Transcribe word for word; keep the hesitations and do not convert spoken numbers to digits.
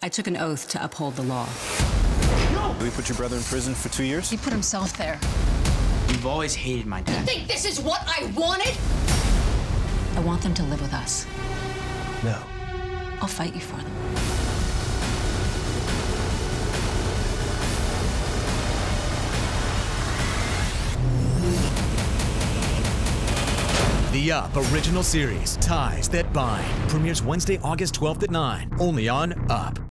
I took an oath to uphold the law. No! We put your brother in prison for two years? He put himself there. You've always hated my dad. You think this is what I wanted? I want them to live with us. No. I'll fight you for them. The Up original series, Ties That Bind, premieres Wednesday, August twelfth at nine, only on Up.